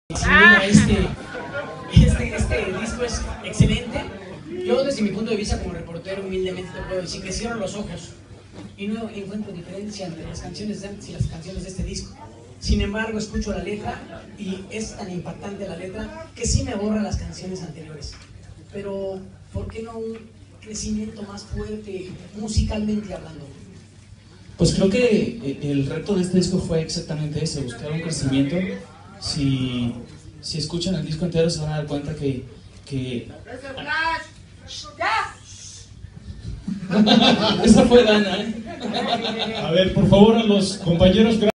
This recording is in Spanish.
Sin duda este disco es excelente. Yo desde mi punto de vista como reportero humildemente te puedo decir que cierro los ojos y no encuentro diferencia entre las canciones de antes y las canciones de este disco. Sin embargo, escucho la letra y es tan impactante la letra que sí me borra las canciones anteriores. Pero, ¿por qué no un crecimiento más fuerte musicalmente hablando? Pues creo que el reto de este disco fue exactamente ese, buscar un crecimiento. Si escuchan el disco entero se van a dar cuenta que esa fue Dana, ¿eh? A ver, por favor, a los compañeros.